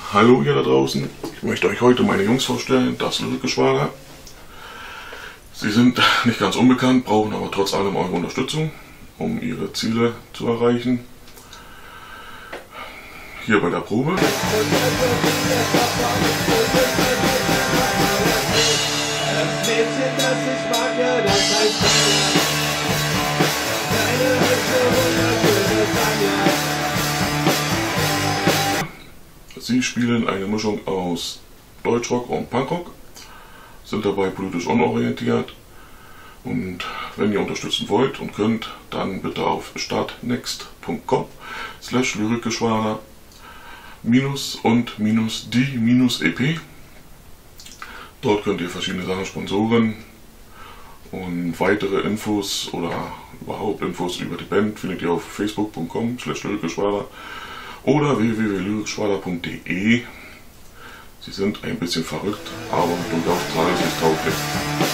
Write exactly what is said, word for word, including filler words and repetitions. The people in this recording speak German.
Hallo ihr da draußen, ich möchte euch heute meine Jungs vorstellen, das Lyrikgeschwader. Sie sind nicht ganz unbekannt, brauchen aber trotz allem eure Unterstützung, um ihre Ziele zu erreichen. Hier bei der Probe. Sie spielen eine Mischung aus Deutschrock und Punkrock, sind dabei politisch unorientiert, und wenn ihr unterstützen wollt und könnt, dann bitte auf startnext punkt com slash lyrikgeschwader minus und minus die minus ep. Dort könnt ihr verschiedene Sachen sponsoren und weitere Infos oder überhaupt Infos über die Band findet ihr auf facebook punkt com slash lyrikgeschwader oder w w w punkt lyrikgeschwader punkt de. Sie sind ein bisschen verrückt, aber durchaus tageslichtauglich.